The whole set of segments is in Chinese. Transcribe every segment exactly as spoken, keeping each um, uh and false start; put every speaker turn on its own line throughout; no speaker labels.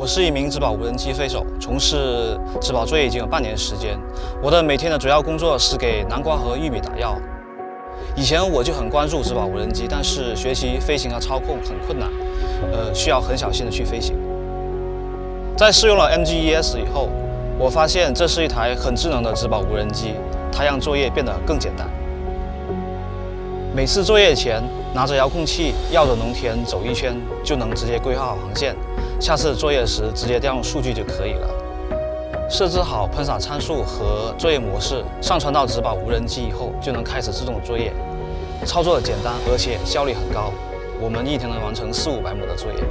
我是一名植保无人机飞手，从事植保作业已经有半年时间。我的每天的主要工作是给南瓜和玉米打药。以前我就很关注植保无人机，但是学习飞行和操控很困难，呃，需要很小心的去飞行。在试用了 M G 一 S 以后，我发现这是一台很智能的植保无人机，它让作业变得更简单。每次作业前，拿着遥控器绕着农田走一圈，就能直接规划好航线。下次作业时直接调用数据就可以了。设置好喷洒参数和作业模式，上传到植保无人机以后，就能开始自动作业。操作简单，而且效率很高。我们一天能完成四五百亩的作业。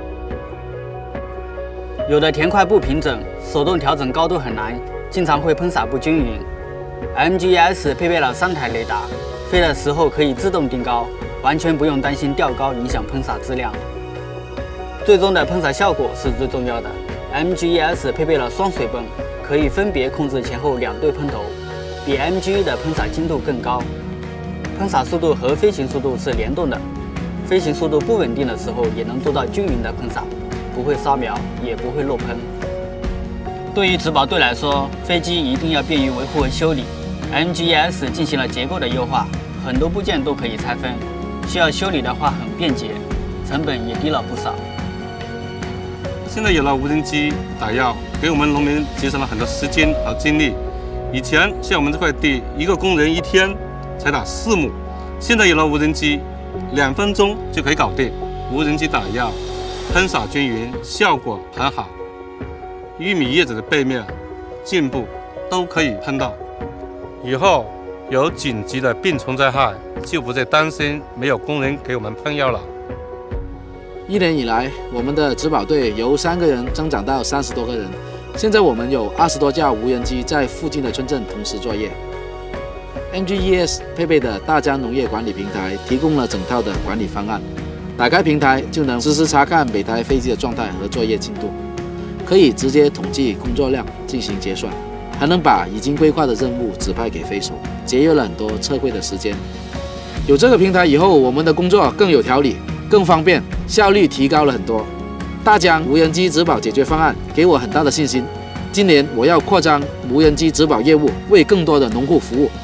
有的田块不平整，手动调整高度很难，经常会喷洒不均匀。M G 一 S 配备了三台雷达。飞的时候可以自动定高，完全不用担心掉高影响喷洒质量。最终的喷洒效果是最重要的。M G 一 S 配备了双水泵，可以分别控制前后两对喷头，比 M G 一的喷洒精度更高。喷洒速度和飞行速度是联动的，飞行速度不稳定的时候也能做到均匀的喷洒，不会烧苗，也不会漏喷。对于植保队来说，飞机一定要便于维护和修理。M G 一 S 进行了结构的优化，很多部件都可以拆分，需要修理的话很便捷，成本也低了不少。
现在有了无人机打药，给我们农民节省了很多时间和精力。以前像我们这块地，一个工人一天才打四亩，现在有了无人机，两分钟就可以搞定。无人机打药，喷洒均匀，效果很好。玉米叶子的背面、茎部都可以喷到。以后有紧急的病虫灾害，就不再担心没有工人给我们喷药了。
一年以来，我们的植保队由三个人增长到三十多个人。现在我们有二十多架无人机在附近的村镇同时作业。M G 一 S 配备的大疆农业管理平台提供了整套的管理方案，打开平台就能实时查看每台飞机的状态和作业进度，可以直接统计工作量进行结算。还能把已经规划的任务指派给飞手，节约了很多测绘的时间。有这个平台以后，我们的工作更有条理、更方便，效率提高了很多。大疆无人机植保解决方案给我很大的信心。今年我要扩张无人机植保业务，为更多的农户服务。